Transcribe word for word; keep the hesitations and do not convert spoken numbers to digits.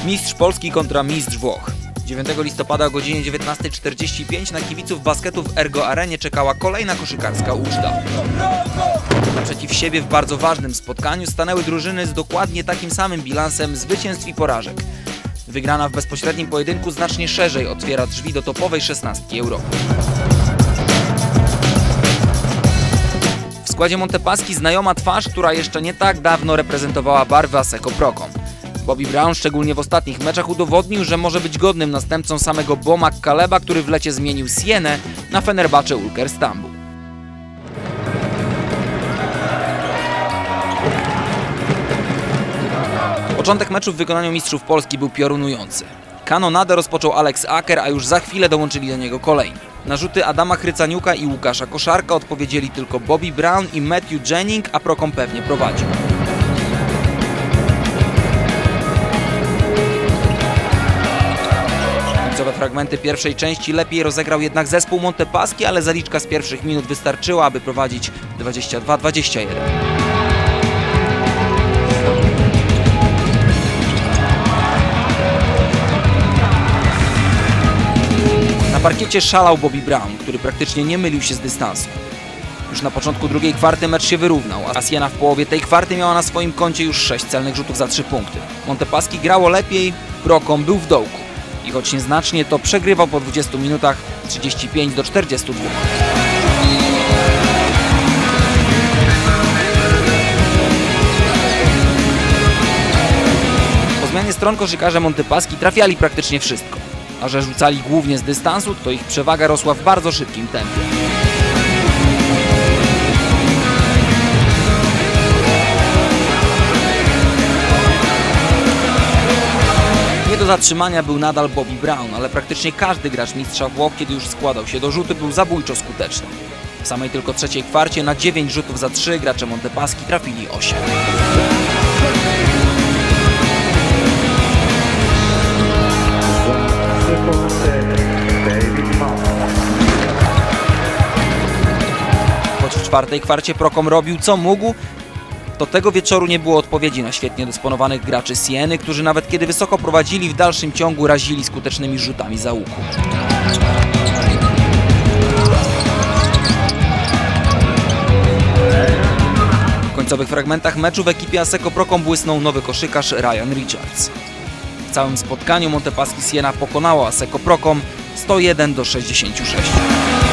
Mistrz Polski kontra mistrz Włoch. dziewiątego listopada o godzinie dziewiętnastej czterdzieści pięć na kibiców basketu w Ergo Arenie czekała kolejna koszykarska uczta. Naprzeciw siebie w bardzo ważnym spotkaniu stanęły drużyny z dokładnie takim samym bilansem zwycięstw i porażek. Wygrana w bezpośrednim pojedynku znacznie szerzej otwiera drzwi do topowej szesnastki Europy. W składzie Montepaschi znajoma twarz, która jeszcze nie tak dawno reprezentowała barwy Asseco Procom. Bobby Brown szczególnie w ostatnich meczach udowodnił, że może być godnym następcą samego Bo McCaleba, który w lecie zmienił Sienę na Fenerbahce Ülker Stambuł. Początek meczu w wykonaniu mistrzów Polski był piorunujący. Kanonadę rozpoczął Alex Aker, a już za chwilę dołączyli do niego kolejni. Na rzuty Adama Chrycaniuka i Łukasza Koszarka odpowiedzieli tylko Bobby Brown i Matthew Jennings, a Procom pewnie prowadził. Końcowe fragmenty pierwszej części lepiej rozegrał jednak zespół Montepaschi, ale zaliczka z pierwszych minut wystarczyła, aby prowadzić dwadzieścia dwa dwadzieścia jeden. Na parkiecie szalał Bobby Brown, który praktycznie nie mylił się z dystansu. Już na początku drugiej kwarty mecz się wyrównał, a Siena w połowie tej kwarty miała na swoim koncie już sześć celnych rzutów za trzy punkty. Montepaschi grało lepiej, Procom był w dołku. I choć nieznacznie, to przegrywał po dwudziestu minutach trzydzieści pięć do czterdziestu dwóch. Po zmianie stron koszykarze Montepaschi trafiali praktycznie wszystko. A że rzucali głównie z dystansu, to ich przewaga rosła w bardzo szybkim tempie. Nie do zatrzymania był nadal Bobby Brown, ale praktycznie każdy gracz mistrza Włoch, kiedy już składał się do rzutu, był zabójczo skuteczny. W samej tylko trzeciej kwarcie na dziewięć rzutów za trzy gracze Montepaschi trafili osiem. Choć w czwartej kwarcie Procom robił co mógł, to tego wieczoru nie było odpowiedzi na świetnie dysponowanych graczy Sieny, którzy nawet kiedy wysoko prowadzili, w dalszym ciągu razili skutecznymi rzutami za łuku. W końcowych fragmentach meczu w ekipie Asseco Procom błysnął nowy koszykarz Ryan Richards. W całym spotkaniu Montepaschi Siena pokonało Asseco Procom sto jeden do sześćdziesięciu sześciu.